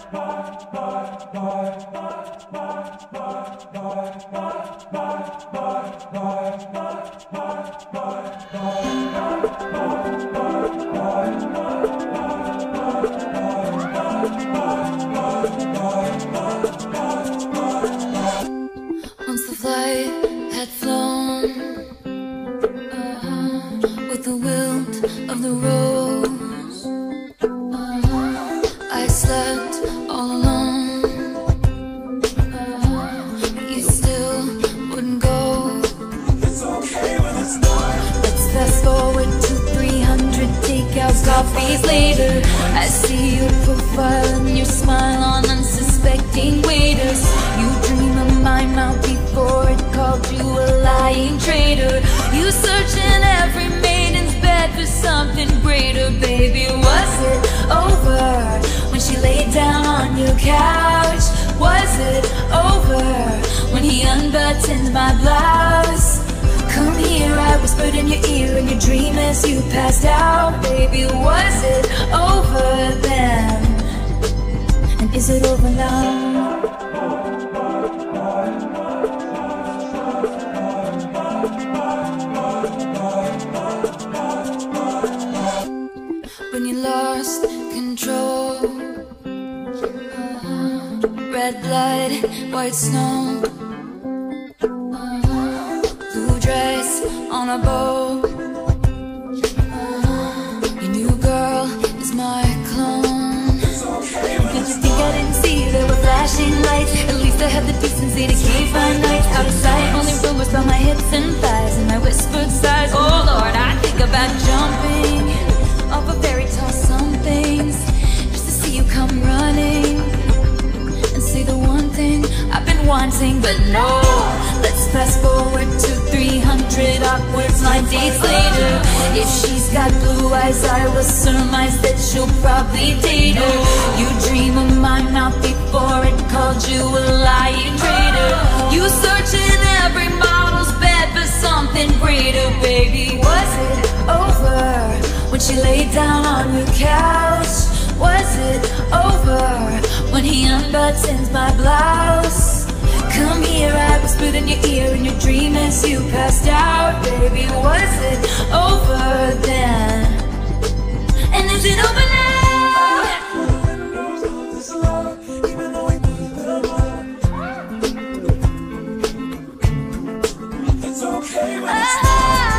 Once the flight had flown with the wilt of the rose, I slept all alone. You still wouldn't go. It's okay when it's not. Let's fast forward to 300 takeout coffees later. I see your profile and your smile on unsuspecting waiters. You dream of my mouth before it called you a lying traitor. You search in every maiden's bed for something greater. Baby, was it over when she laid down on your couch? Was it over when he unbuttoned my blouse? Come here, I whispered in your ear in your dream as you passed out. Baby, was it over then? And is it over now? When you lost control, red blood, white snow, blue dress on a bow. Your new girl is my clone. Did you think I didn't see there were flashing lights? At least I had the decency to keep my nights out of sight. Only rumors about my hips and thighs and my whispered sighs. Oh Lord, I think about jumping off a very tall somethings just to see you come running and say the one thing I've been wanting. But no, let's fast forward to 300 awkward blind dates later. If she's got blue eyes, I will surmise that she'll probably date her. You dream of my mouth before it called you a lying traitor. You search in every model's bed for something greater. Baby, was it over when she laid down on your couch? Was it over when he unbuttons my blouse? Come here, I whispered in your ear in your dream as you passed out. Baby, was it over then? And is it over now? It's okay when it's not.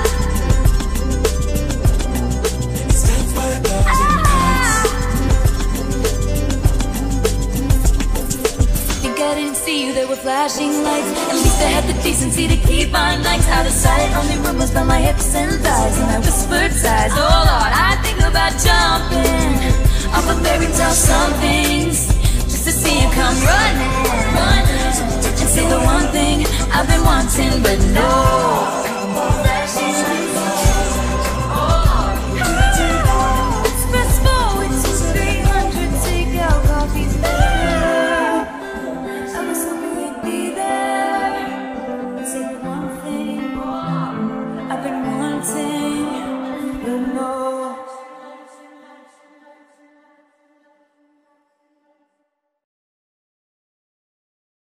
Stand by the I didn't see you, there were flashing lights. At least I had the decency to keep my nights out of sight. Only rumors about my hips and thighs and my whispered sighs. Oh Lord, I